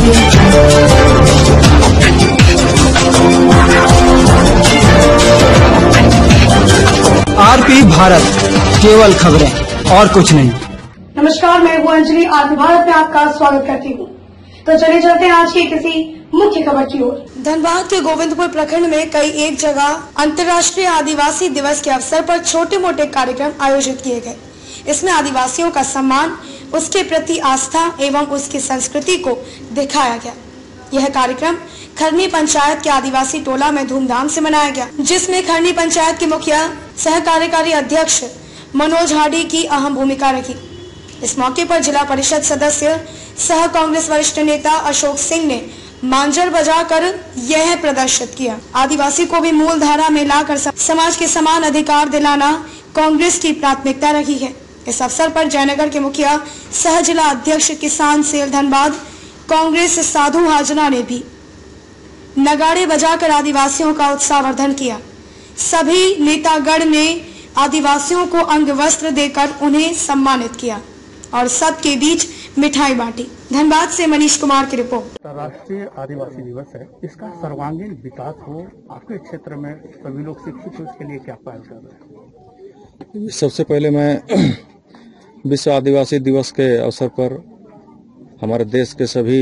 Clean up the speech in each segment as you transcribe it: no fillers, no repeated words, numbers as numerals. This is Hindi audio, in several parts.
आरपी भारत, केवल खबरें और कुछ नहीं। नमस्कार, मैं हूँ अंजलि। आरपी भारत में आपका स्वागत करती हूँ। तो चलिए चलते हैं आज की किसी मुख्य खबर की ओर। धनबाद के गोविंदपुर प्रखंड में कई एक जगह अंतर्राष्ट्रीय आदिवासी दिवस के अवसर पर छोटे मोटे कार्यक्रम आयोजित किए गए। इसमें आदिवासियों का सम्मान, उसके प्रति आस्था एवं उसकी संस्कृति को दिखाया गया। यह कार्यक्रम खरनी पंचायत के आदिवासी टोला में धूमधाम से मनाया गया, जिसमें खरनी पंचायत के मुखिया सह कार्यकारी अध्यक्ष मनोज हाडी की अहम भूमिका रही। इस मौके पर जिला परिषद सदस्य सह कांग्रेस वरिष्ठ नेता अशोक सिंह ने मांजर बजाकर यह प्रदर्शित किया। आदिवासी को भी मूल धारा में लाकर समाज के समान अधिकार दिलाना कांग्रेस की प्राथमिकता रही है। इस अवसर पर जयनगर के मुखिया सह जिला अध्यक्ष किसान सेल धनबाद कांग्रेस साधु हाजना ने भी नगाड़े बजाकर आदिवासियों का उत्साहवर्धन किया। सभी नेतागण ने आदिवासियों को अंग वस्त्र देकर उन्हें सम्मानित किया और सबके बीच मिठाई बांटी। धनबाद से मनीष कुमार की रिपोर्ट। राष्ट्रीय आदिवासी दिवस है, इसका सर्वांगीण विकास हो, आपके क्षेत्र में सभी लोग शिक्षित हो, इसके लिए क्या पहल कर रहे हैं? सबसे पहले मैं विश्व आदिवासी दिवस के अवसर पर हमारे देश के सभी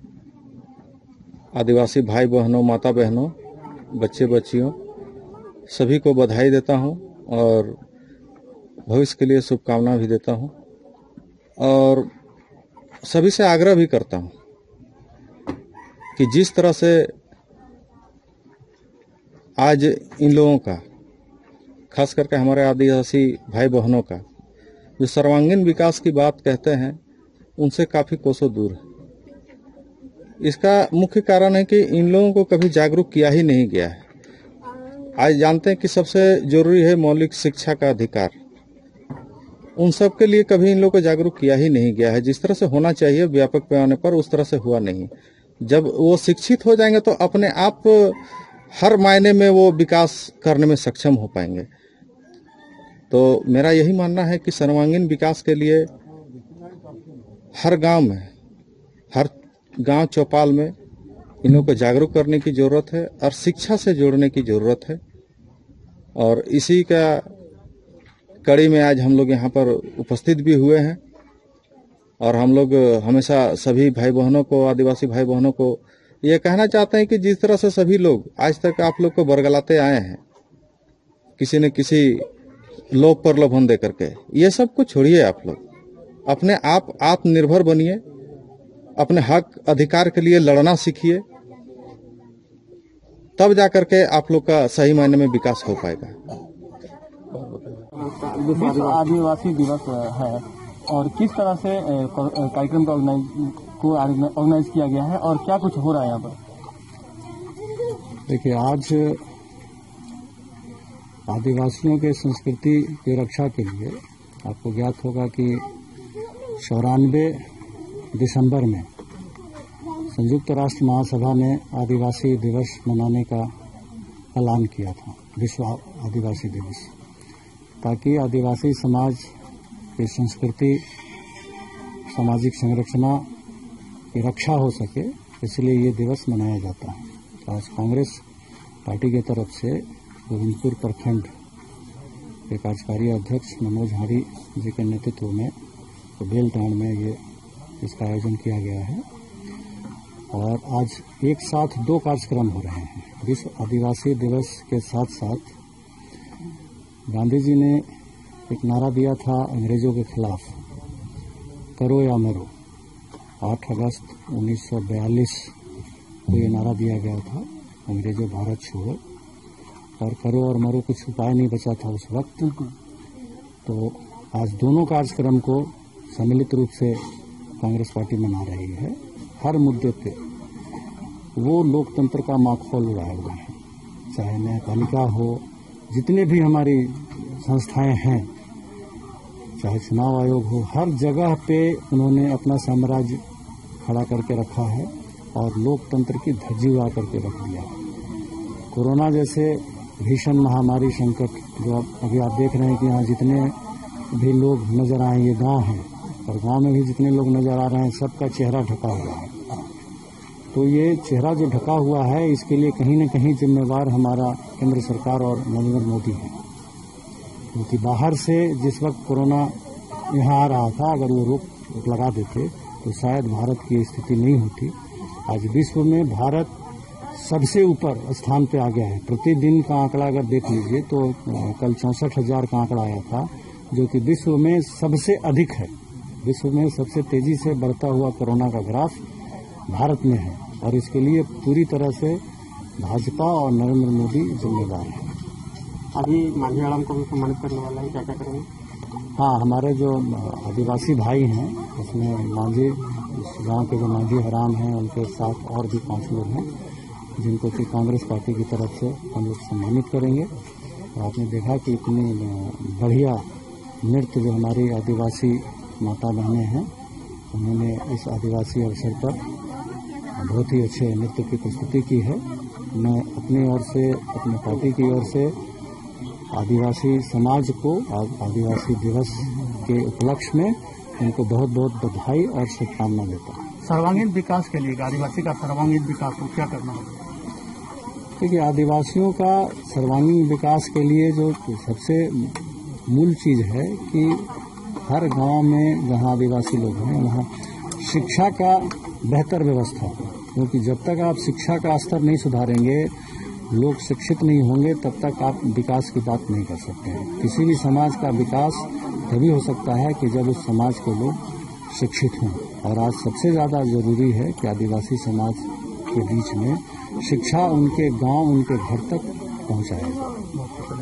आदिवासी भाई बहनों, माता बहनों, बच्चे बच्चियों सभी को बधाई देता हूं और भविष्य के लिए शुभकामना भी देता हूं और सभी से आग्रह भी करता हूं कि जिस तरह से आज इन लोगों का, खास करके हमारे आदिवासी भाई बहनों का जो सर्वांगीण विकास की बात कहते हैं, उनसे काफ़ी कोसों दूर है। इसका मुख्य कारण है कि इन लोगों को कभी जागरूक किया ही नहीं गया है। आज जानते हैं कि सबसे जरूरी है मौलिक शिक्षा का अधिकार, उन सब के लिए कभी इन लोगों को जागरूक किया ही नहीं गया है। जिस तरह से होना चाहिए व्यापक पैमाने पर, उस तरह से हुआ नहीं। जब वो शिक्षित हो जाएंगे तो अपने आप हर मायने में वो विकास करने में सक्षम हो पाएंगे। तो मेरा यही मानना है कि सर्वांगीण विकास के लिए हर गांव में, हर गांव चौपाल में इन लोगों को जागरूक करने की जरूरत है और शिक्षा से जोड़ने की जरूरत है। और इसी का कड़ी में आज हम लोग यहाँ पर उपस्थित भी हुए हैं और हम लोग हमेशा सभी भाई बहनों को, आदिवासी भाई बहनों को ये कहना चाहते हैं कि जिस तरह से सभी लोग आज तक आप लोग को बरगलाते आए हैं, किसी न किसी लोभ प्रलोभन दे करके, ये सब को छोड़िए। आप लोग अपने आप आत्मनिर्भर बनिए, अपने हक अधिकार के लिए लड़ना सीखिए, तब जाकर के आप लोग का सही मायने में विकास हो पाएगा। विश्व आदिवासी दिवस है और किस तरह से कार्यक्रम को ऑर्गेनाइज किया गया है और क्या कुछ हो रहा है यहाँ पर? देखिए, आज आदिवासियों के संस्कृति की रक्षा के लिए आपको ज्ञात होगा कि 94 दिसंबर में संयुक्त राष्ट्र महासभा ने आदिवासी दिवस मनाने का ऐलान किया था, विश्व आदिवासी दिवस, ताकि आदिवासी समाज की संस्कृति, सामाजिक संरचना की रक्षा हो सके, इसलिए ये दिवस मनाया जाता है। तो आज कांग्रेस पार्टी की तरफ से गोविंदपुर प्रखंड के कार्यकारी अध्यक्ष मनोज हाडी जी के नेतृत्व में तो बेलटाउन में इसका आयोजन किया गया है और आज एक साथ 2 कार्यक्रम हो रहे हैं। विश्व आदिवासी दिवस के साथ साथ गांधी जी ने एक नारा दिया था अंग्रेजों के खिलाफ, करो या मरो। 8 अगस्त 1942 को ये नारा दिया गया था, अंग्रेजों भारत छोड़ो, और करो और मरो कुछ उपाय नहीं बचा था उस वक्त। तो आज दोनों कार्यक्रम को सम्मिलित रूप से कांग्रेस पार्टी मना रही है। हर मुद्दे पे वो लोकतंत्र का माखौल उड़ाए हुए हैं, चाहे न्यायपालिका हो, जितने भी हमारी संस्थाएं हैं, चाहे चुनाव आयोग हो, हर जगह पे उन्होंने अपना साम्राज्य खड़ा करके रखा है और लोकतंत्र की धज्जी उड़ा करके रख दिया। कोरोना जैसे भीषण महामारी संकट जो अभी आप देख रहे हैं कि यहाँ जितने भी लोग नजर आए, ये गांव हैं और गांव में भी जितने लोग नजर आ रहे हैं, सबका चेहरा ढका हुआ है। तो ये चेहरा जो ढका हुआ है, इसके लिए कहीं न कहीं जिम्मेवार हमारा केंद्र सरकार और नरेंद्र मोदी है, क्योंकि बाहर से जिस वक्त कोरोना यहाँ आ रहा था, अगर वो रोक लगा देते तो शायद भारत की स्थिति नहीं होती। आज विश्व में भारत सबसे ऊपर स्थान पे आ गया है। प्रतिदिन का आंकड़ा अगर देख लीजिए तो कल 64,000 का आंकड़ा आया था, जो कि विश्व में सबसे अधिक है। विश्व में सबसे तेजी से बढ़ता हुआ कोरोना का ग्राफ भारत में है, और इसके लिए पूरी तरह से भाजपा और नरेंद्र मोदी जिम्मेदार है। अभी मांझी हराम को भी सम्मानित करने वाला है, क्या क्या करेंगे? हाँ, हमारे जो आदिवासी भाई हैं, उसमें मांझी गांव के जो मांझी हराम हैं, उनके साथ और भी 5 लोग हैं, जिनको कि कांग्रेस पार्टी की तरफ से हम लोग सम्मानित करेंगे। और आपने देखा कि इतनी बढ़िया नृत्य जो हमारी आदिवासी माता बहनें हैं, उन्होंने इस आदिवासी अवसर पर बहुत ही अच्छे नृत्य की प्रस्तुति की है। मैं अपनी ओर से, अपनी पार्टी की ओर से आदिवासी समाज को आदिवासी दिवस के उपलक्ष्य में उनको बहुत बहुत बधाई और शुभकामना देता हूँ। सर्वांगीण विकास के लिए, आदिवासी का सर्वांगीण विकास को क्या करना होगा? देखिए, आदिवासियों का सर्वांगीण विकास के लिए जो सबसे मूल चीज है कि हर गांव में जहां आदिवासी लोग हैं, वहां शिक्षा का बेहतर व्यवस्था हो, क्योंकि जब तक आप शिक्षा का स्तर नहीं सुधारेंगे, लोग शिक्षित नहीं होंगे, तब तक आप विकास की बात नहीं कर सकते हैं। किसी भी समाज का विकास तभी हो सकता है कि जब उस समाज के लोग शिक्षित हों, और आज सबसे ज़्यादा जरूरी है कि आदिवासी समाज के बीच में शिक्षा उनके गांव, उनके घर तक पहुंचाया जाए।